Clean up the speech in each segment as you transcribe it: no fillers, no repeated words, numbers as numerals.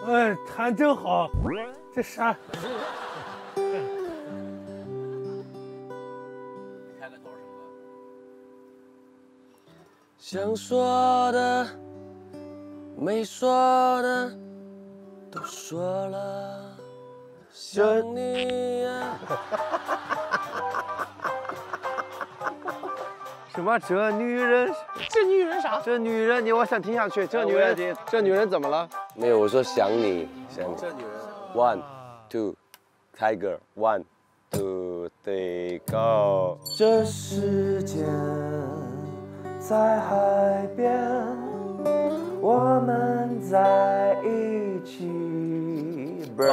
哎，弹真好，这啥？ 开个头什么？ 想说的没说的都说了，想你呀。 什么？这女人？ 这女人啥？ 这女人，我想听下去。这女人，这女人怎么了？ 没有，我说想你，想你。 这女人。 One, two, Tiger. One, two, three, go. 这时间在海边，我们在一起。 棒。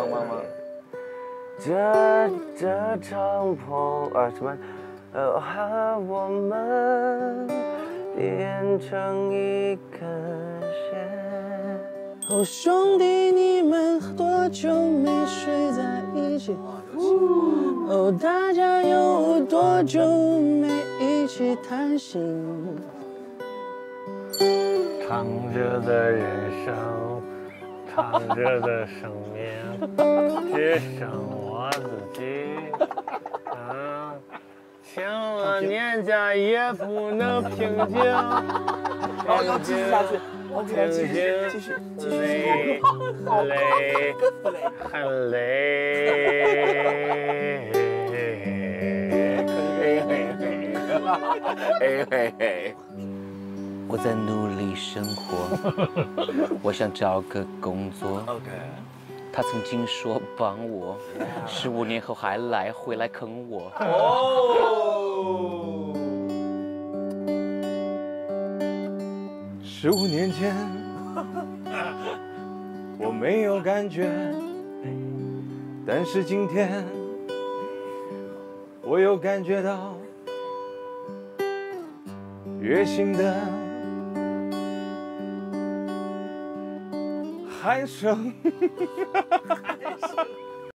这帐篷啊什么？和我们连成一根线。 哦，兄弟，你们多久没睡在一起？哦，大家有多久没一起谈心？ 躺着的人生，躺着的生命，只剩我自己。情了年假也不能平静。 要继续下去。OK， 继续。 累，很累。 我在努力生活，我想找个工作。 OK。 他曾经说帮我，15年后还回来坑我。 哦。15年前，我没有感觉，但是今天，我有感觉到月薪的鼾声。